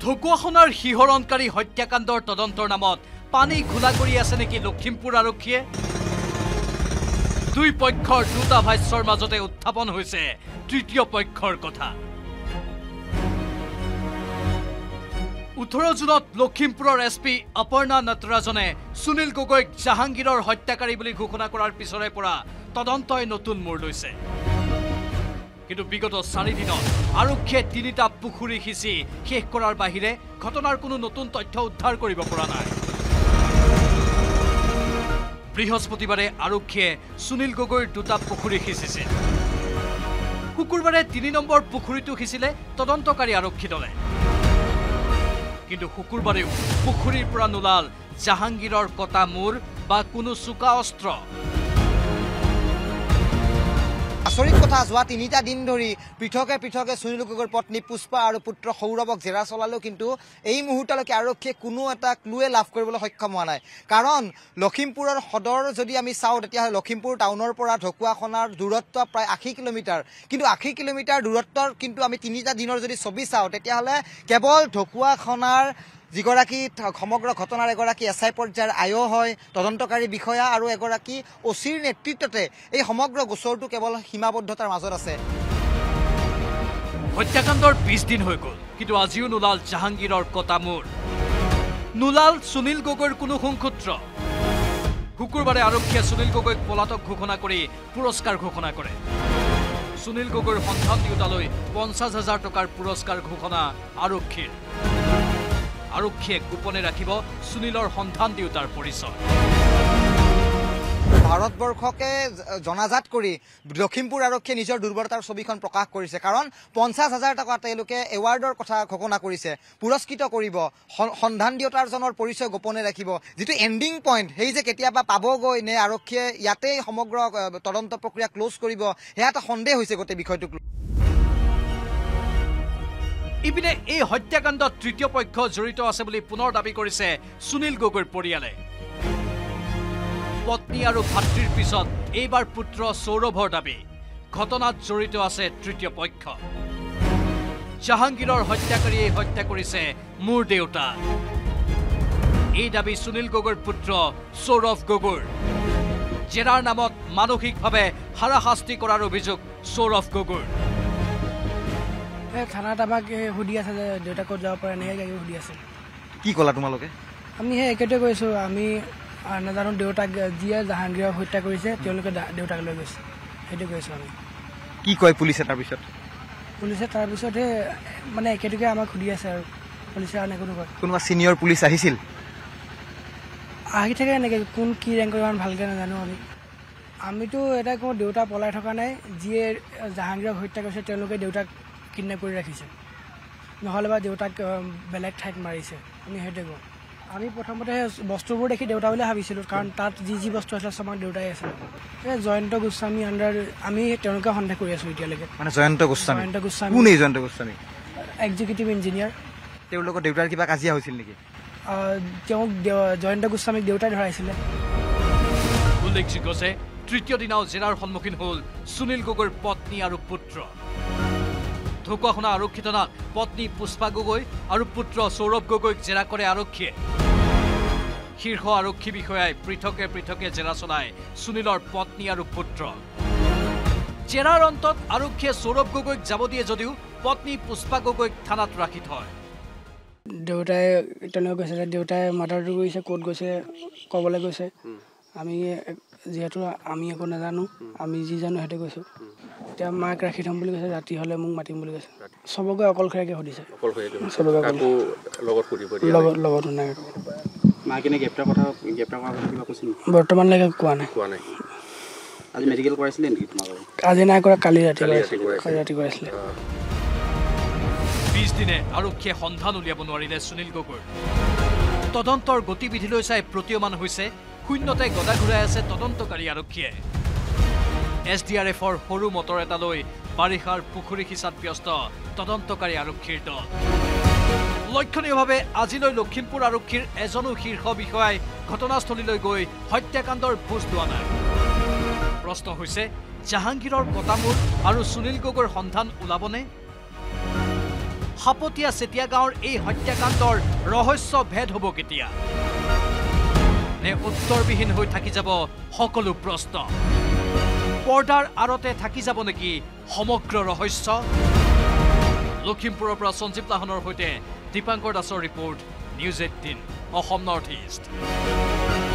ঢকুৱাখনাৰ শিহৰণকাৰী হত্যাকাণ্ডৰ তদন্তৰ নামত পানী ঘোলা কৰি আছে নেকি লখিমপুৰ আৰক্ষীয়ে? দুই পক্ষৰ দুটা ভাষ্যৰ মাজতে উত্থাপন হৈছে তৃতীয় পক্ষৰ কথা। 18 জুনত লখিমপুৰৰ এছপি অপৰ্ণা নটৰাজনে সুনীল গগৈক জাহাংগীৰৰ হত্যাকাৰী বুলি ঘোষণা কৰাৰ পিছৰে পৰা তদন্তই নতুন মূৰ লৈছে। কিন্তু বিগত 4 দিনত আৰক্ষীয়ে 3টা পুখুৰী সিঁচি শেষ কৰাৰ বাহিৰে ঘটনাৰ কোনো নতুন তথ্য উদ্ধাৰ কৰিব পৰা নাই। বৃহস্পতিবাৰে আৰক্ষীয়ে সুনীল গগৈৰ 2টা পুখুৰী সিঁচিছিল। শুকুৰবাৰে 3 নম্বৰ পুখুৰীটো সিঁচিলে তদন্তকাৰী আৰক্ষী দলে। কিন্তু শুকুৰবাৰেও পুখুৰীৰ পৰা নোলাল জাহাংগীৰৰ কটা মূৰ বা কোনো চোকা অস্ত্ৰ। আচৰিত কথা, যোৱা 3টা দিন ধৰি পৃথকে পৃথকে সুনীল গগৈৰ পত্নী পুষ্পা আৰু পুত্ৰ সৌৰভক জেৰা চলালেও কিন্তু এই মুহূৰ্তলৈকে আৰক্ষীয়ে কোনো এটা ক্লুৱে লাভ কৰিবলৈ সক্ষম হোৱা নাই। কাৰণ লখিমপুৰৰ সদৰ যদি আমি চাওঁ তেতিয়াহ'লে লখিমপুৰ টাউনৰ পৰা ঢকুৱাখনাৰ দূৰত্ব প্ৰায় 80 কিলোমিটাৰ। কিন্তু 80 কিলোমিটাৰ দূৰত্বৰ কিন্তু আমি 3টা দিনৰ যদি ছবি চাওঁ তেতিয়াহ'লে কেৱল ঢকুৱাখনাৰ যিগৰাকী সমগ্ৰ ঘটনাৰ এগৰাকী এছআই পৰ্যায়ৰ আয়ো হয়, তদন্তকাৰী বিষয়া আৰু এগৰাকী অচিৰ নেতৃত্বতে এই সমগ্ৰ গোচৰটো কেৱল সীমাবদ্ধতাৰ মাজত আছে। হত্যাকাণ্ডৰ 20 দিন হৈ গ'ল, কিন্তু আজিও নোলাল জাহাংগীৰৰ কটা মূৰ, নোলাল সুনীল গগৈৰ কোনো সংসূত্ৰ। শুকুৰবাৰে আৰক্ষীয়ে সুনীল গগৈক পলাতক ঘোষণা কৰি পুৰস্কাৰ ঘোষণা কৰে। সুনীল গগৈৰ সন্ধান দিওঁতালৈ 50,000 টকাৰ পুৰস্কাৰ ঘোষণা আৰক্ষীৰ। আৰক্ষীয়ে গোপনে ৰাখিব সুনীলৰ সন্ধান দিওঁতাৰ পৰিচয়। ভাৰতবৰ্ষকে জনাজাত কৰি লখিমপুৰ আৰক্ষীয়ে নিজৰ দুৰ্বলতাৰ ছবিখন প্ৰকাশ কৰিছে। কাৰণ 50,000 টকা তেওঁলোকে এৱাৰ্ডৰ কথা ঘোষণা কৰিছে, পুৰস্কৃত কৰিব, সন্ধান দিওঁতাৰজনৰ পৰিচয় গোপনে ৰাখিব। যিটো এণ্ডিং পইণ্ট, সেই যে কেতিয়াবা পাবগৈ নে আৰক্ষীয়ে ইয়াতেই সমগ্ৰ তদন্ত প্ৰক্ৰিয়া ক্ল'জ কৰিব, সেয়া এটা সন্দেহ হৈছে গোটেই বিষয়টোক। ইপিনে এই হত্যাকাণ্ডত তৃতীয় পক্ষ জড়িত আছে বুলি পুনৰ দাবী কৰিছে সুনীল গগৈৰ পৰিয়ালে। পত্নী আৰু ভাতৃৰ পিছত এইবাৰ পুত্ৰ সৌৰভৰ দাবী, ঘটনাত জড়িত আছে তৃতীয় পক্ষ। জাহাংগীৰৰ হত্যাকাৰীয়ে হত্যা কৰিছে মোৰ দেউতা, এই দাবী সুনীল গগৈৰ পুত্ৰ সৌৰভ গগৈৰ। জেৰাৰ নামত মানসিকভাৱে হাৰাশাস্তি কৰাৰ অভিযোগ সৌৰভ গগৈৰ। থানাত আমাক সুধি আছে যে দেউতা ক'ত যাব পাৰে, এনেকৈ সুধি আছে। কি ক'লা তোমালোকে? আমি সেই একেটোৱে কৈছোঁ, আমি নাজানো দেউতাক যিয়ে জাহাংগীৰক হত্যা কৰিছে তেওঁলোকে দেউতাক লৈ গৈছে, সেইটো কৈছোঁ আমি। কি কয় পুলিচে তাৰপিছত? পুলিচে তাৰপিছতহে মানে একেটোকে আমাক সুধি আছে আৰু পুলিচে আৰু একো নকয়। কোনোবা ছিনিয়ৰ পুলিচ আহিছিল? আহি থাকে এনেকৈ, কোন কি ৰেংকৰ ইমান ভালকৈ নাজানো আমি। আমিতো এটা কওঁ, দেউতা পলাই থকা নাই, যিয়ে জাহাংগীৰক হত্যা কৰিছে তেওঁলোকে দেউতাক কিডনেপ কৰি ৰাখিছে, নহ'লে বা দেউতাক বেলেগ ঠাইত মাৰিছে, আমি সেইটোৱে কওঁ। আমি প্ৰথমতে বস্তুবোৰ দেখি দেউতা বুলি ভাবিছিলোঁ, কাৰণ তাত যি বস্তু আছিলে চব আমাৰ দেউতাই আছিলে। এই জয়ন্ত গোস্বামী আণ্ডাৰ আমি তেওঁলোকে সন্দেহ কৰি আছোঁ এতিয়ালৈকে। মানে জয়ন্ত গোস্বামী কোন? এই জয়ন্ত গোস্বামী এক্সিকিউটিভ ইঞ্জিনিয়াৰ। তেওঁলোকৰ দেউতাৰ কিবা কাজিয়া হৈছিল নেকি? তেওঁক জয়ন্ত গোস্বামীক দেউতাই ধৰাইছিলে। উল্লেখযোগ্য যে তৃতীয় দিনাও জেৰাৰ সন্মুখীন হ'ল সুনীল গগৈৰ পত্নী আৰু পুত্ৰ। ঢকুৱাখনা আৰক্ষী থানাত পত্নী পুষ্পা গগৈ আৰু পুত্ৰ সৌৰভ গগৈক জেৰা কৰে আৰক্ষীয়ে। শীৰ্ষ আৰক্ষী বিষয়াই পৃথকে পৃথকে জেৰা চলায় সুনীলৰ পত্নী আৰু পুত্ৰ। জেৰাৰ অন্তত আৰক্ষীয়ে সৌৰভ গগৈক যাব দিয়ে যদিও পত্নী পুষ্পা গগৈক থানাত ৰাখি থয়। দেউতাই তেনেকৈ কৈছে যে দেউতাই মাৰ্ডাৰটো কৰিছে, ক'ত গৈছে ক'বলৈ গৈছে। আমি যিহেতু আমি একো নাজানো, আমি যি জানো সেইটো কৈছোঁ। এতিয়া মাক ৰাখি থ'ম বুলি কৈছে, ৰাতি হ'লে মোক মাতিম বুলি কৈছে। চবকে অকলশৰীয়াকৈ সুধিছে, লগত নাই। বৰ্তমানলৈকে কোৱা নাই। আজি নাই কৰা, কালি ৰাতি কৰাইছিলে। 20 দিনে আৰক্ষীয়ে সন্ধান উলিয়াব নোৱাৰিলে সুনীল গগৈৰ। তদন্তৰ গতিবিধিলৈ চাই প্ৰতীয়মান হৈছে শূন্যতে গদা ঘূৰাই আছে তদন্তকাৰী আৰক্ষীয়ে। SDRFৰ সৰু মটৰ এটা লৈ বাৰিষাৰ পুখুৰী সিঁচাত ব্যস্ত তদন্তকাৰী আৰক্ষীৰ দল। লক্ষণীয়ভাৱে আজিলৈ লখিমপুৰ আৰক্ষীৰ এজনো শীৰ্ষ বিষয়াই ঘটনাস্থলীলৈ গৈ হত্যাকাণ্ডৰ বুজ লোৱা নাই। প্ৰশ্ন হৈছে, জাহাংগীৰৰ কটা মূৰ আৰু সুনীল গগৈৰ সন্ধান ওলাবনে? হাপতিয়া চেতিয়া গাঁৱৰ এই হত্যাকাণ্ডৰ ৰহস্য ভেদ হ'ব কেতিয়া নে উত্তৰবিহীন হৈ থাকি যাব সকলো প্ৰশ্ন পৰ্দাৰ আৰতে থাকি যাব নেকি সমগ্ৰ ৰহস্য লখিমপুৰৰ পৰা সঞ্জীৱ লাহনৰ সৈতে দীপাংকৰ দাসৰ report news 18 Assam north east